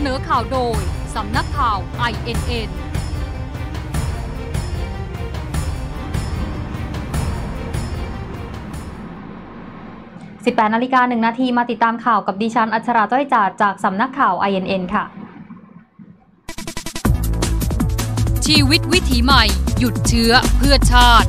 นอข่าวโดยสำนักข่าว INN 18 นาฬิกา 1 นาทีมาติดตามข่าวกับดิฉันอัชราจ้อยจาดจากสำนักข่าว INN ค่ะชีวิตวิถีใหม่หยุดเชื้อเพื่อชาติ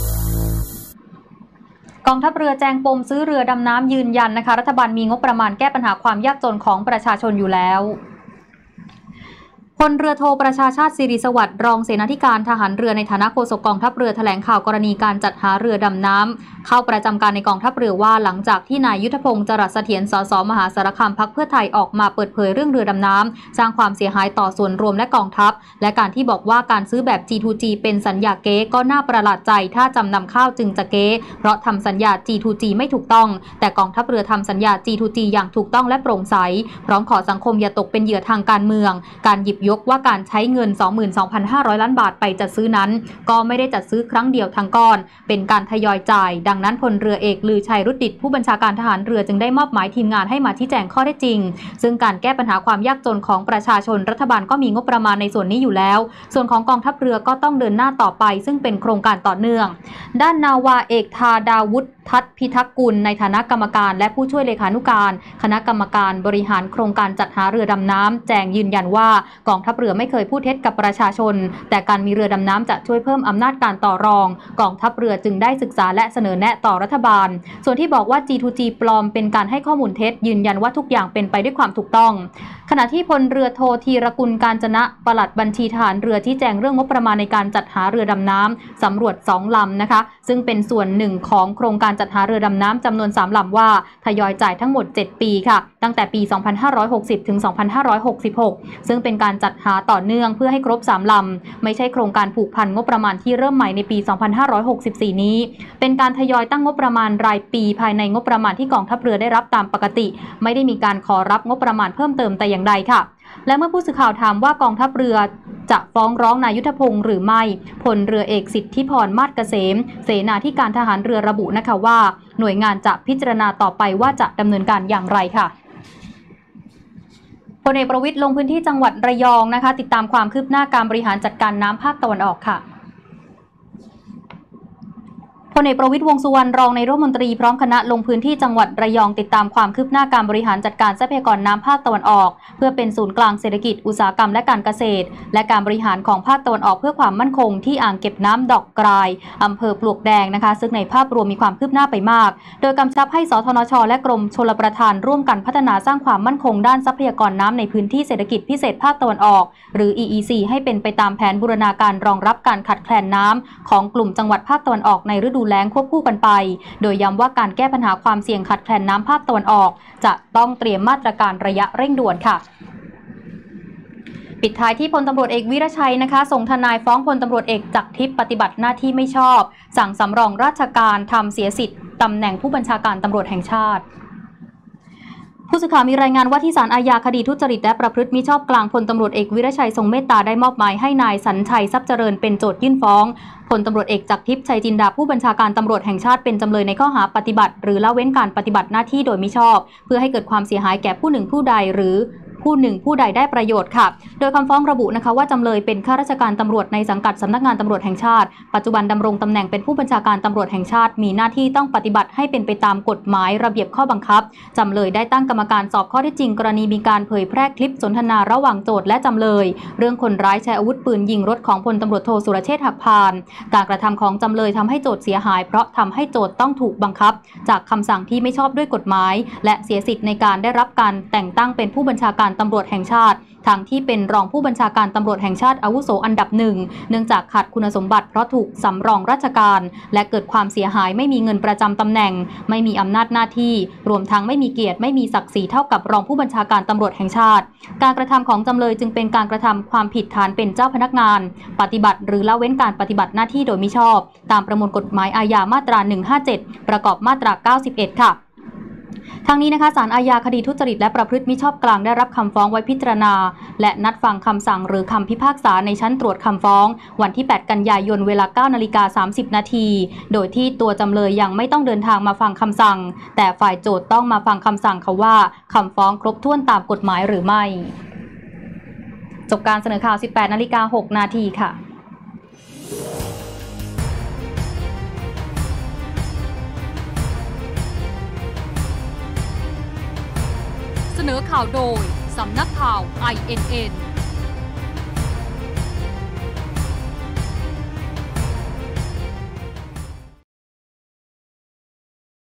กองทัพเรือแจ้งปมซื้อเรือดำน้ำยืนยันนะคะรัฐบาลมีงบประมาณแก้ปัญหาความยากจนของประชาชนอยู่แล้วพลเรือโทประชาชาติศิริสวัสดิ์รองเสนาธิการทหารเรือในฐานะโฆษกกองทัพเรือแถลงข่าวกรณีการจัดหาเรือดำน้ำเข้าประจำการในกองทัพเรือว่าหลังจากที่นายยุทธพงศ์จรัสเสถียรสสมหาสารคามพรรคเพื่อไทยออกมาเปิดเผยเรื่องเรือดำน้ำสร้างความเสียหายต่อส่วนรวมและกองทัพและการที่บอกว่าการซื้อแบบ G2G เป็นสัญญาเก๊ก็น่าประหลาดใจถ้าจำนำข้าวจึงจะเก๊เพราะทำสัญญา G2G ไม่ถูกต้องแต่กองทัพเรือทำสัญญา G2G อย่างถูกต้องและโปร่งใสพร้อมขอสังคมอย่าตกเป็นเหยื่อทางการเมืองการหยิบยกว่าการใช้เงิน 22,500 ล้านบาทไปจัดซื้อนั้นก็ไม่ได้จัดซื้อครั้งเดียวทั้งก้อนเป็นการทยอยจ่ายดังนั้นพลเรือเอกลือชัยรุดดิษฐ์ผู้บัญชาการทหารเรือจึงได้มอบหมายทีมงานให้มาชี้แจงข้อเท็จจริงซึ่งการแก้ปัญหาความยากจนของประชาชนรัฐบาลก็มีงบประมาณในส่วนนี้อยู่แล้วส่วนของกองทัพเรือก็ต้องเดินหน้าต่อไปซึ่งเป็นโครงการต่อเนื่องด้านนาวาเอกธาดาวุฒิทัศน์พิทักษ์กุลในฐานะกรรมการและผู้ช่วยเลขานุการคณะกรรมการบริหารโครงการจัดหาเรือดำน้ำแจงยืนยันว่ากองทัพเรือไม่เคยพูดเท็จกับประชาชนแต่การมีเรือดำน้ำจะช่วยเพิ่มอำนาจการต่อรองกองทัพเรือจึงได้ศึกษาและเสนอแนะต่อรัฐบาลส่วนที่บอกว่า G2G ปลอมเป็นการให้ข้อมูลเท็จยืนยันว่าทุกอย่างเป็นไปด้วยความถูกต้องขณะที่พลเรือโทธีรกุลกาญจนะปลัดบัญชีทหารเรือที่แจงเรื่องงบประมาณในการจัดหาเรือดำน้ำสำรวจ2 ลำนะคะซึ่งเป็นส่วนหนึ่งของโครงการจัดหาเรือดำน้ำจำนวน3 ลำว่าทยอยจ่ายทั้งหมด7 ปีค่ะตั้งแต่ปี 2560 ถึง 2566 ซึ่งเป็นการจัดหาต่อเนื่องเพื่อให้ครบ3 ลำไม่ใช่โครงการผูกพันงบประมาณที่เริ่มใหม่ในปี 2564 นี้เป็นการทยอยตั้งงบประมาณรายปีภายในงบประมาณที่กองทัพเรือได้รับตามปกติไม่ได้มีการขอรับงบประมาณเพิ่มเติมแต่อย่างใดค่ะและเมื่อผู้สื่อข่าวถามว่ากองทัพเรือจะฟ้องร้องนายยุทธพงศ์หรือไม่พลเรือเอกสิทธิพรมาศเกษมเสนาธิการทหารเรือระบุนะคะว่าหน่วยงานจะพิจารณาต่อไปว่าจะดำเนินการอย่างไรค่ะพลเอกประวิตรลงพื้นที่จังหวัดระยองนะคะติดตามความคืบหน้าการบริหารจัดการน้ำภาคตะวันออกค่ะพลเอกประวิตรวงษ์สุวรรณรองนายกรัฐมนตรีพร้อมคณะลงพื้นที่จังหวัดระยองติดตามความคืบหน้าการบริหารจัดการทรัพยากรน้ำภาคตะวันออกเพื่อเป็นศูนย์กลางเศรษฐกิจอุตสาหกรรมและการเกษตรและการบริหารของภาคตะวันออกเพื่อความมั่นคงที่อ่างเก็บน้ำดอกกรายอำเภอปลวกแดงนะคะซึ่งในภาพรวมมีความคืบหน้าไปมากโดยกำชับให้สธนชและกรมชลประทานร่วมกันพัฒนาสร้างความมั่นคงด้านทรัพยากรน้ำในพื้นที่เศรษฐกิจพิเศษภาคตะวันออกหรือ EEC ให้เป็นไปตามแผนบูรณาการรองรับการขาดแคลนน้ำของกลุ่มจังหวัดภาคตะวันออกในฤดูแล้งควบคู่กันไปโดยย้ำว่าการแก้ปัญหาความเสี่ยงขาดแคลนน้ำภาคตะวันออกจะต้องเตรียมมาตรการระยะเร่งด่วนค่ะปิดท้ายที่พลตำรวจเอกวิรชัยนะคะส่งทนายฟ้องพลตำรวจเอกจักรทิพย์ปฏิบัติหน้าที่ไม่ชอบสั่งสำรองราชการทำเสียสิทธิ์ตำแหน่งผู้บัญชาการตำรวจแห่งชาติผู้สื่อข่าวมีรายงานว่าที่ศาลอาญาคดีทุจริตและประพฤติมิชอบกลางพลตำรวจเอกวิรชัยทรงเมตตาได้มอบหมายให้นายสัญชัยทรัพย์เจริญเป็นโจทยื่นฟ้องพลตำรวจเอกจักรทิพย์ชัยจินดาผู้บัญชาการตำรวจแห่งชาติเป็นจำเลยในข้อหาปฏิบัติหรือละเว้นการปฏิบัติหน้าที่โดยมิชอบเพื่อให้เกิดความเสียหายแก่ผู้หนึ่งผู้ใดหรือผู้หนึ่งผู้ใดได้ประโยชน์ค่ะโดยคำฟ้องระบุนะคะว่าจำเลยเป็นข้าราชการตำรวจในสังกัดสำนักงานตำรวจแห่งชาติปัจจุบันดำรงตำแหน่งเป็นผู้บัญชาการตำรวจแห่งชาติมีหน้าที่ต้องปฏิบัติให้เป็นไปตามกฎหมายระเบียบข้อบังคับจำเลยได้ตั้งกรรมการสอบข้อเท็จจริงกรณีมีการเผยแพร่คลิปสนทนาระหว่างโจทก์และจำเลยเรื่องคนร้ายใช้อาวุธปืนยิงรถของพลตำรวจโทสุรเชษฐ์หักพานการกระทำของจำเลยทำให้โจทก์เสียหายเพราะทำให้โจทก์ต้องถูกบังคับจากคำสั่งที่ไม่ชอบด้วยกฎหมายและเสียสิทธิ์ในการได้รับการแต่งตั้งเป็นผู้บัญชาการตำรวจแห่งชาติทางที่เป็นรองผู้บัญชาการตำรวจแห่งชาติอาวุโสอันดับหนึ่งเนื่องจากขาดคุณสมบัติเพราะถูกสำรองราชการและเกิดความเสียหายไม่มีเงินประจำตำแหน่งไม่มีอำนาจหน้าที่รวมทั้งไม่มีเกียรติไม่มีศักดิ์ศรีเท่ากับรองผู้บัญชาการตำรวจแห่งชาติการกระทำของจำเลยจึงเป็นการกระทำความผิดฐานเป็นเจ้าพนักงานปฏิบัติหรือละเว้นการปฏิบัติหน้าที่โดยมิชอบตามประมวลกฎหมายอาญามาตรา 157 ประกอบมาตรา 91 ค่ะทางนี้นะคะศาลอาญาคดีทุจริตและประพฤติมิชอบกลางได้รับคำฟ้องไว้พิจารณาและนัดฟังคำสั่งหรือคำพิพากษาในชั้นตรวจคำฟ้องวันที่ 8 กันยายนเวลา 9:30 น.โดยที่ตัวจำเลยยังไม่ต้องเดินทางมาฟังคำสั่งแต่ฝ่ายโจทก์ต้องมาฟังคำสั่งเขาว่าคำฟ้องครบถ้วนตามกฎหมายหรือไม่จบการเสนอข่าว 18:06 นาทีค่ะเสนอข่าวโดยสำนักข่าว INN